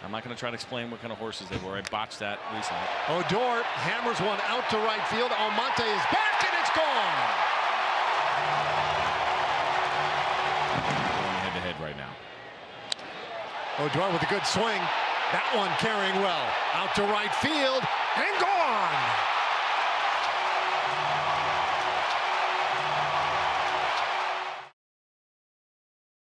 I'm not going to try to explain what kind of horses they were. I botched that recently. Odor hammers one out to right field. Almonte is back, and it's gone. Going head-to-head right now. Odor with a good swing. That one carrying well. Out to right field, and gone.